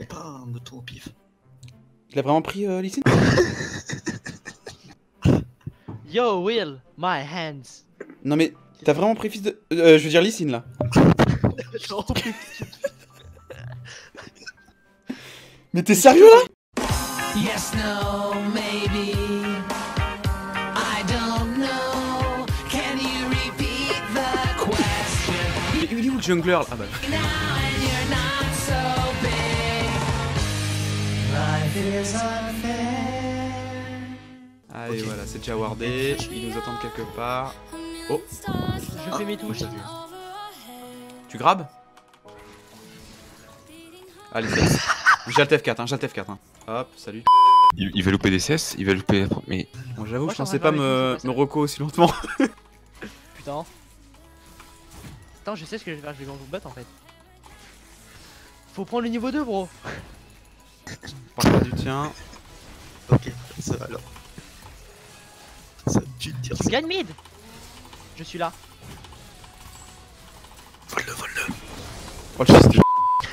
Pas un moto au pif. Il a vraiment pris Lee Sin? Yo Will, my hands. Non mais t'as vraiment pris fils de... je veux dire Lee Sin là. Non, Mais t'es sérieux là? Yes, no, maybe. I don't know. Can you repeat the question? Il est où le jungler là? Ah bah. Now and you're not so big. Life is unfair. Allez voilà, c'est déjà wardé. Ils nous attendent quelque part. Oh, je fais mes touches. tu grabes? Allez, c'est j'ai le TF4, hein, j'ai le TF4. Hein. Hop, salut. Il va louper des CS, il va louper... Mais... Bon, j'avoue, Moi, je pensais je suis pas en train de faire me les reco aussi lentement. Putain. Attends, je sais ce que je vais faire, je vais vous battre en fait. Faut prendre le niveau 2, bro. Parle pas du tien. Ok, ça va alors. Ça tue de dire Tu ça. gagnes mid. Je suis là. Vole-le, vole-le. Oh le fils de...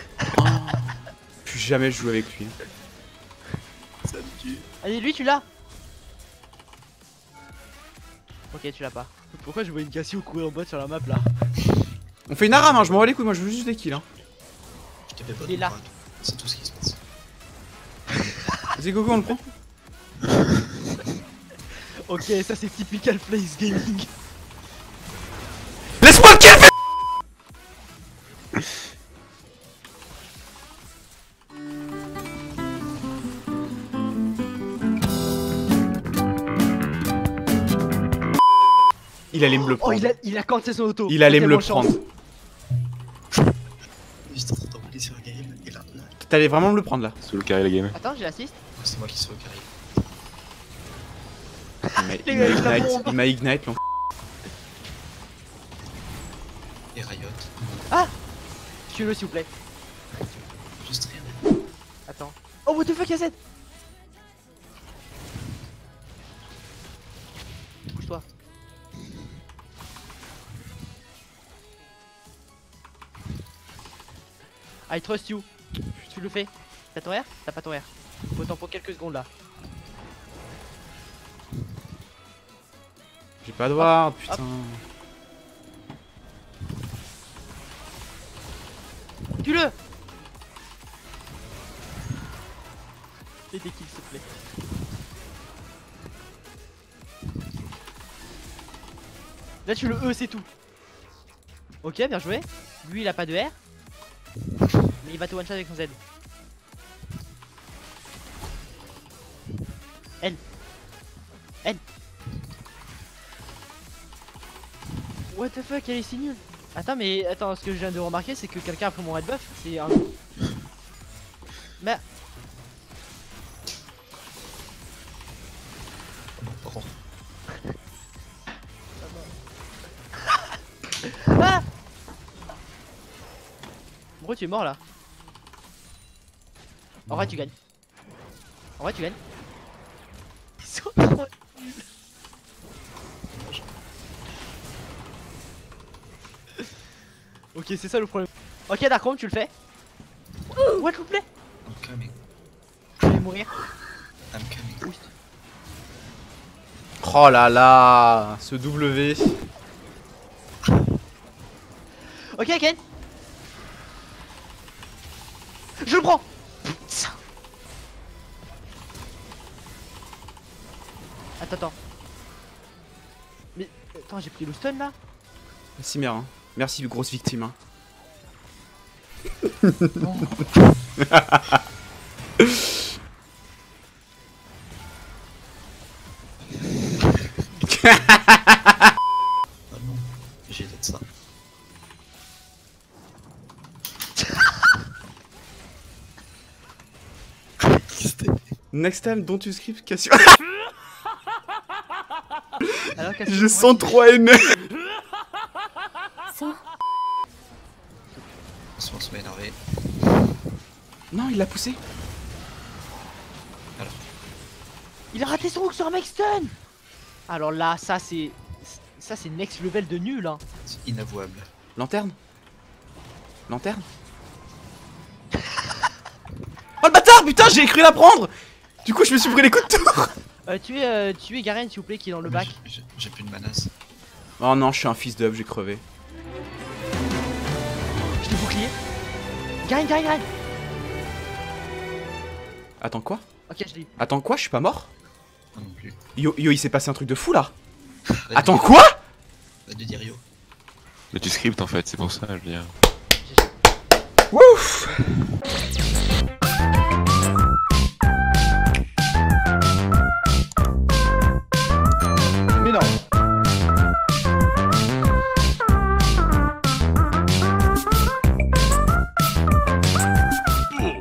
Plus jamais je joue avec lui. Ça me tue. Allez, lui, tu l'as. Ok, tu l'as pas. Pourquoi je vois une Cassio courir en bas sur la map là? On fait une aram, hein, je m'en bats les couilles, moi je veux juste des kills. Hein. Je te fais pas Il est de là. drague. C'est tout ce qui se passe. Vas-y Goku, on le prend. Ok, ça c'est typical Place Gaming. Laisse-moi le kill. Il allait me le Oh, prendre. il a canté son auto. Il allait me le Tellement de prendre. chance. Juste en train d'envoler sur le game et là, T'allais vraiment me le prendre là. Sous le carré la game. Attends, j'ai l'assist. c'est moi qui suis au carré. Il Les gars, avec la ignite, bombe. il m'a ignite l'enf... Et Riot. Tue-le s'il vous plaît. Juste rien. Attends. Oh, what the fuck, Yazet? Bouge-toi. I trust you. Tu le fais. T'as ton R? T'as pas ton R. Faut temps pour quelques secondes là. J'ai pas de ward, putain. Tue-le! Fais des kills s'il te plaît. Là tu le E, c'est tout. Ok, bien joué. Lui il a pas de R. Mais il va te one shot avec son Z. L. L. What the fuck, elle est si nulle. Attends, mais attends, ce que je viens de remarquer, c'est que quelqu'un a pris mon red buff. C'est un. Mais. Bon. Ah! Bro, tu es mort là. En vrai, tu gagnes. En vrai, tu gagnes. Ils sont trop nuls. Ok, c'est ça le problème. Ok, Darkroom, tu le fais. What vous plaît? I'm coming. Je vais mourir. I'm coming. Oust. Oh là là, ce W. Ok, Ken. Je le prends. Putain. Attends. Mais attends, j'ai pris le stun là. Merci mère, hein. Merci grosse victime. Hein. Non. Ah non, j'ai fait ça. Next time, don't you script Cassio. Alors, Cassio, Je comment sens tu- trop haineux. On se met énervé. Non, il l'a poussé. Alors, Il a raté son hook sur un mec stun. Alors là, ça c'est next level de nul hein. c'est inavouable. Lanterne. Lanterne. tard, putain, j'ai cru la prendre. Du coup, je me suis pris les coups de tour. Tuez Garen s'il vous plaît qui est dans le bac. J'ai plus de manas. Oh non, je suis un fils d'up, j'ai crevé. Je t'ai bouclier. Garen. Attends, quoi? Ok, je l'ai eu. Attends, quoi? Je suis pas mort? Non, non plus. Yo, il s'est passé un truc de fou là. Arrête Attends, de- quoi? arrête de dire yo. Mais tu scriptes en fait, c'est pour ça, je veux dire. Ouf.